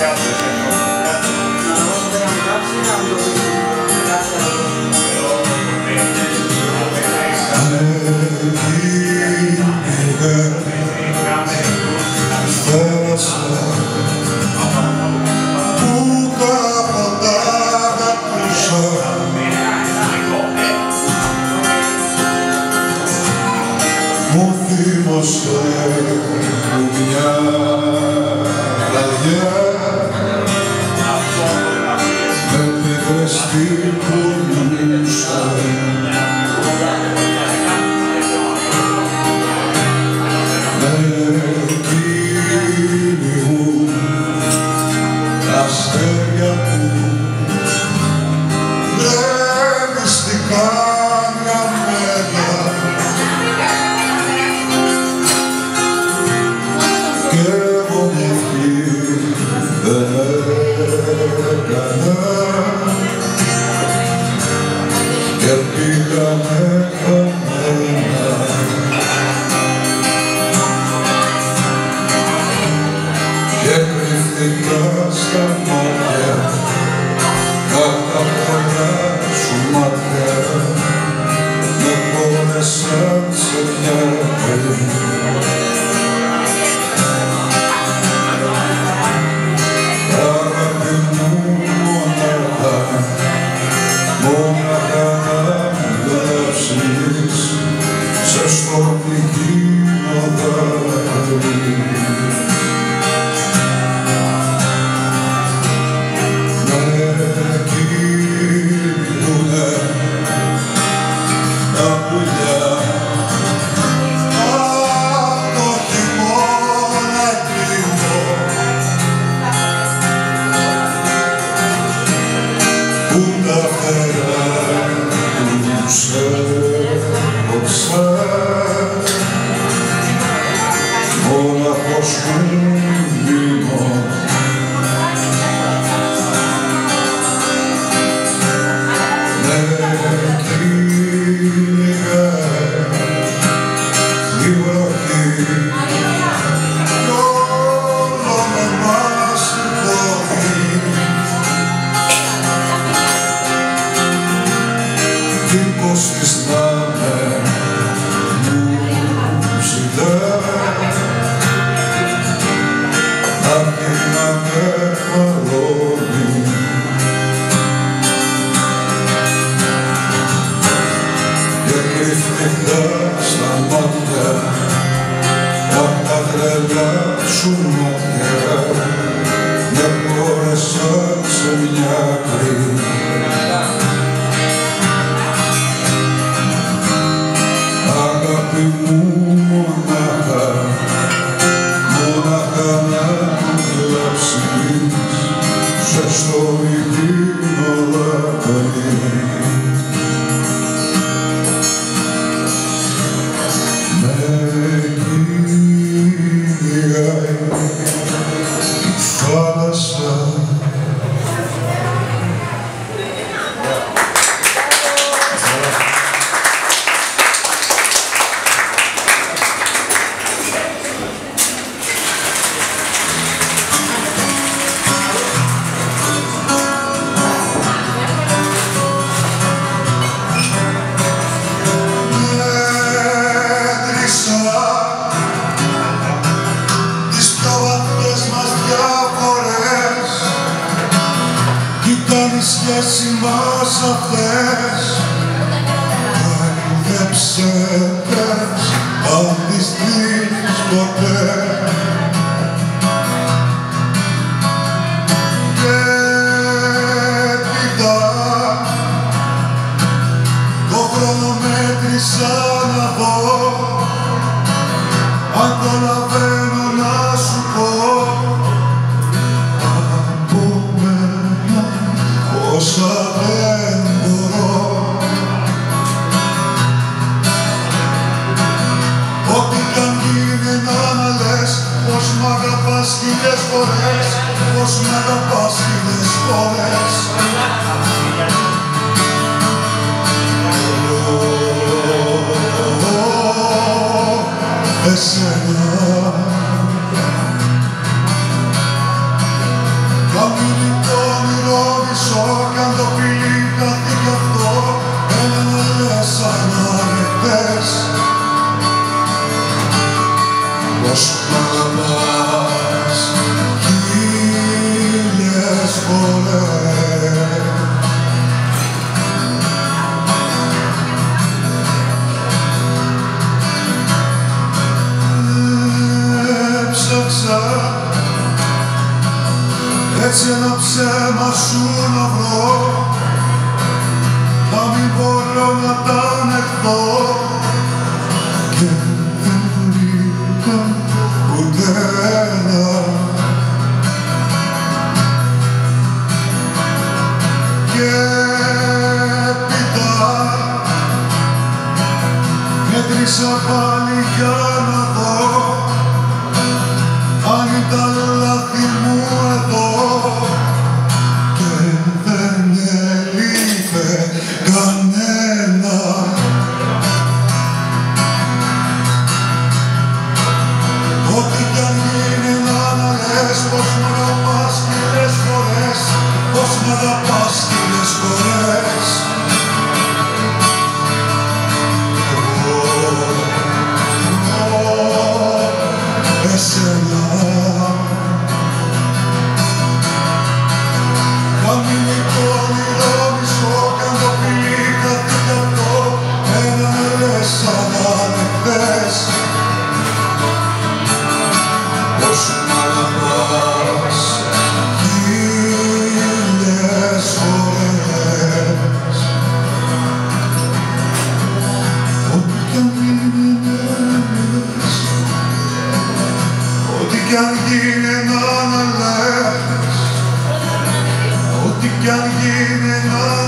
Μου θύμωσε μια βραδιά με πίκρες τι πονούσα με εκείνη μου τα αστέρια που με μυστικά μια μέρα και μοναχή δεν έκανα και πήγαμε χαμένα και κρύφτηκα στα μάτια κάτω από τα σου μάτια με πόνεσαν σε μια παιδί. Σε σκορπική οδάρη με κοίτουνε τα πουλιά απ' το χειμώνα κρύβω που τα φέρα τους έπωψα μόναχος μου μείνω με κυνηγά η βροχή κι όλο με μας πόδι δίχως της να με μου ζητά αρκεί να με μαλώνει και κρύφτηκα στα μάτια απ' τα τρελά σου μάτια με πόρεσαν σε μια άκρη αγάπη μου μονάχα να μου κλάψεις σε στοργή ολάκαρη με κυνηγάει η θάλασσα. Ήταν οι σχέσεις μας αυτές δεν ψεύτες αν τις δεις ποτέ και έπειτα το χρόνο μέτρησα να δω αν προλαβαίνω να σου πω όσα δεν μπορώ ό,τι κι αν γίνει να μ' λες πως μ' αγαπάς χίλιες φορές πως μ' αγαπάς χίλιες φορές εσένα Αμυντικό όνειρο μισό κι αν το φιλί χαθεί κι αυτό έλα να λες σαν αρετές πως μ' αγαπάς χίλιες φορές. Έψαξα έτσι ένα ψέμα σου να βρω να μην μπορώ να τα ανεχτώ και δεν βρήκα ούτε ένα. Και έπειτα μέτρησα πάλι για να δω αν ήταν λάθη μου εδώ και δεν έλειπε κανένα. Ό,τι κι αν γίνει να λες πως μ' αγαπάς χίλιες φορές, πως μ' αγαπάς χίλιες φορές. Εσένα αμυντικό όνειρο μισό κι αν το φιλί χαθεί κι αυτό έλα να λες σαν ανεχτές πως μ' αγαπάς χίλιες φορές. Ό,τι κι αν γίνει να λες, ό,τι κι αν γίνει να λες, ό,τι κι αν γίνει να